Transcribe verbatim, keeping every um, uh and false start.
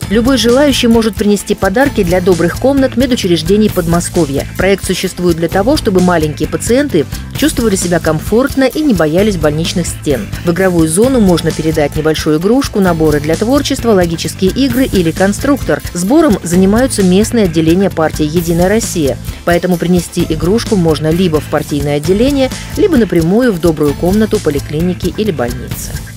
Любой желающий может принести подарки для добрых комнат медучреждений Подмосковья. Проект существует для того, чтобы маленькие пациенты чувствовали себя комфортно и не боялись больничных стен. В игровую зону можно передать небольшую игрушку, наборы для творчества, логические игры или конструктор. Сбором занимаются местные отделения партии «Единая Россия». Поэтому принести игрушку можно либо в партийное отделение, либо напрямую в добрую комнату поликлиники или больницы.